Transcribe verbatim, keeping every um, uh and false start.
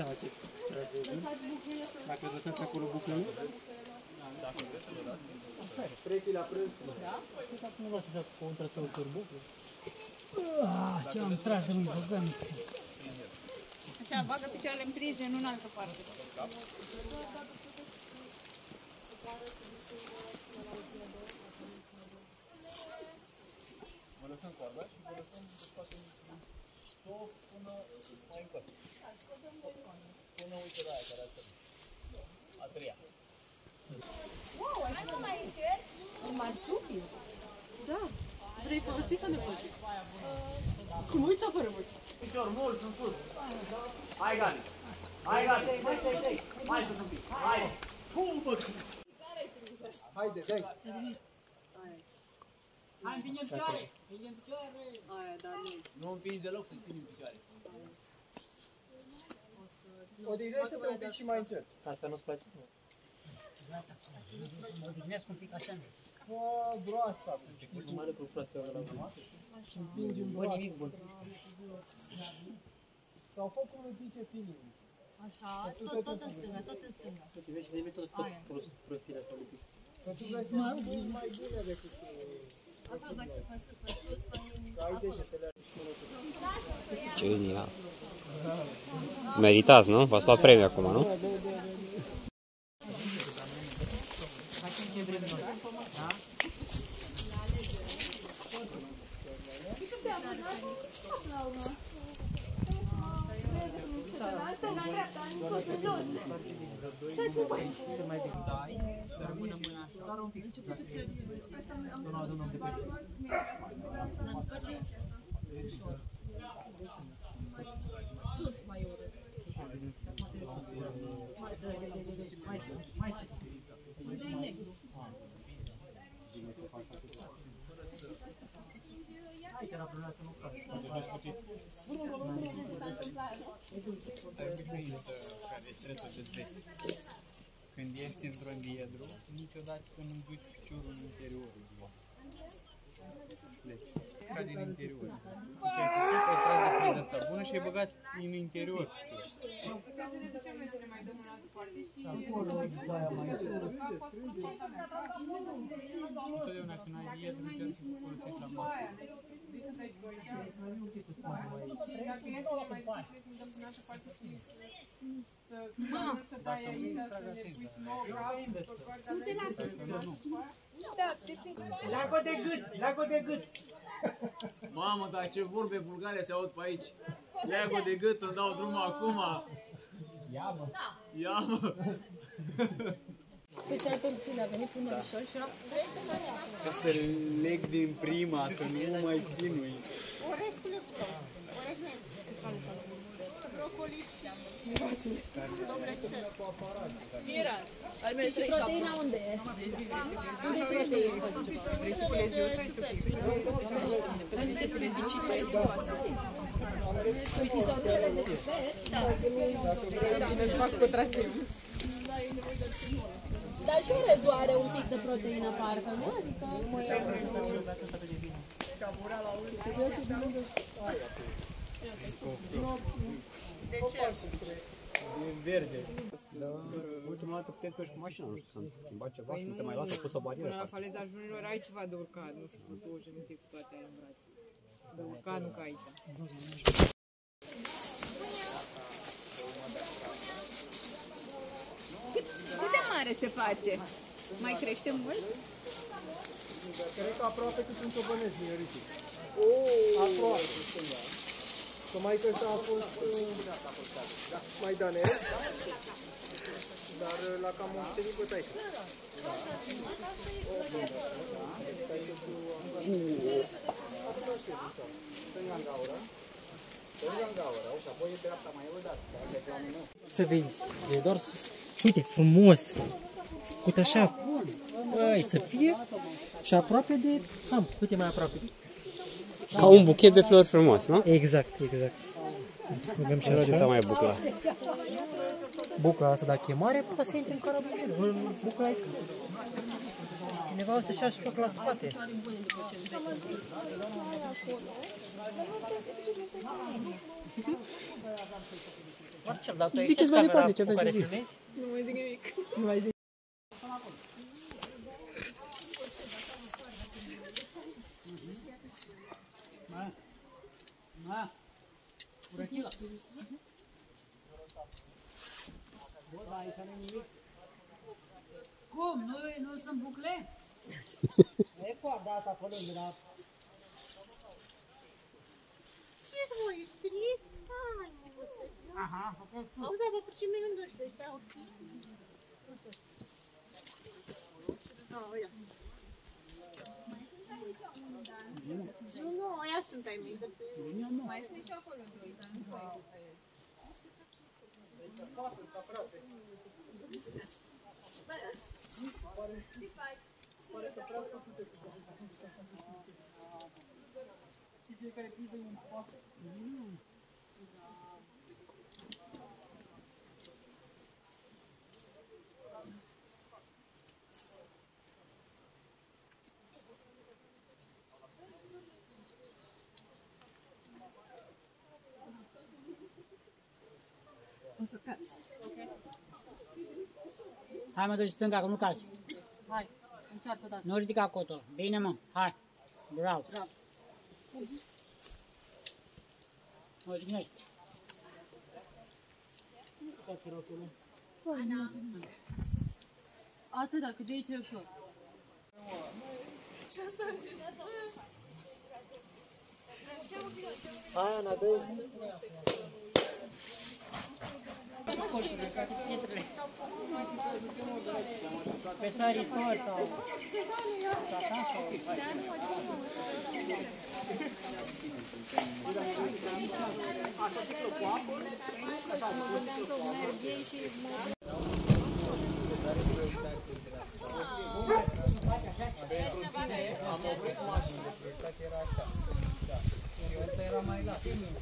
seama ce dacă lăsați acolo buclele. Dacă vreți să le dați. Treci la prânz. Da? Dacă nu luați așa cu un traseu turbo. Ah, ce am tras de mâini, băgăm. Așa, bagă picioarele în prize, nu în altă parte. Vă lăsăm coarda și vă lăsăm să facem două până mai încolo. Până uite la aia care ați a treia. Wow, hai mă mai încerc. E marsupiu. Da. Vrei folosi sau nevoie? Cu mulți sau fără mulți? Picior, mulți în sus. Hai, Gali. Hai, Gali. Mai stai, stai. Mai sus un pic. Hai. Pum, bă. Haide, dai. Hai, împinge în picioare. Împinge în picioare. Aia, da, nu. Nu împingi deloc să împingi în picioare. Odihnește-te un pic și mai încet. Asta nu-ți place? Mă odihnesc un pic așa. Bă, broasa. Nu mai lucru proastă la urmă. Și împingi în broasa. nimic bun. Sau fă cum îți zice feeling. Așa, tot, tot în stânga, tot în stânga. Uite, vezi, de tot prostirea sau lipit. Că tu vrei să împingi mai bine decât... Acolo, mai sus, mai sus, mai sus, mai... Că ai degetele. Genial. Meritați, nu? V-ați luat premiu acum, nu? Facem ce vrem noi. Da? Ce mai bine? Dai, să rămână mâna așa. Doar un pic. Nu, nu, nu, nu, de pe. Sus mai urât. Mai sus. Unde e negru? Hai că la problema să nu faci. Ai obișnuință care trebuie să dezveți. Când ești într-un diedru, niciodată nu duci piciorul în interiorul. Deci, ca din interior. Tu ce ai făcut, ai tras de priza asta bună și ai băgat în interior piciorul. Acolo, aia mai sus. Întotdeauna când ai diedru, încerci să folosești la masă. Leagă de gât, leagă de gât. Mamă, dar ce vorbe vulgare se aud pe aici. Leagă de gât, îmi dau drumul acum. Ia mă. Ia mă. Pe ce altă lucruri a venit până ușor și Ca să leg din prima, să nu mai chinui. Orez cu legume. Orez negru. Brocoli și dobrecel. Mira, al meu și proteina unde e? Unde e proteina? Vrei să filezi eu sau tu? Vrei să filezi cine? Să-ți fac cu traseu. Dar și orezul are un pic de proteină, parcă, nu? Adică... De ce? Din verde. Ultima dată puteți mergi cu mașina, nu știu, s-a schimbat ceva și nu te mai lasă, a pus o barieră. Până la faleza junilor ai ceva de urcat, nu știu, două genunchi cu toate aia în brațe. De urcat, nu ca aici. Cât de mare se face? Mai crește mult? Cred că aproape cât un ciobănesc minoritic. Aproape. Că maică sa a fost uh, maidanez, dar la cam moștenit bătaică. Să vezi, e doar să... Uite, frumos. Uite așa. Băi, să fie și aproape de... Am, uite mai aproape. Ca un buchet de flori frumos, nu? Exact, exact. Băgăm și așa. Mai bucla. Bucla asta, dacă e mare, poate să intre în carabinel. Bucla aici. Cineva o să-și ia șoc la spate. Marcel, dar tu ai Ziceți mai departe ce aveți de zis. Nu mai zic nimic. Nu mai zic. Ma, urăchila. Bă, aici nu-i nimic. Cum? Nu, nu sunt bucle? E coarda asta pe lângă, dar... Ce ești, mă? Ești trist? Hai, mă, să... Aha, făcut tu. Auzi, bă, pe ce mi gândește? Ești beau. Ah, ia. Nu, nu, aia sunt ai mei. Mai sunt și acolo doi, dar nu mai e. Hai mă, duci stânga, că nu calci. Hai, încearcă dată. Nu ridica cotul. Bine, mă. Hai. Bravo. Bravo. Mă, dignești. Atât, dacă de aici e ușor. Hai, Ana, dă-i. Pe săritor sau... Am oprit mașinile, cred că era așa. Și ăsta era mai lat.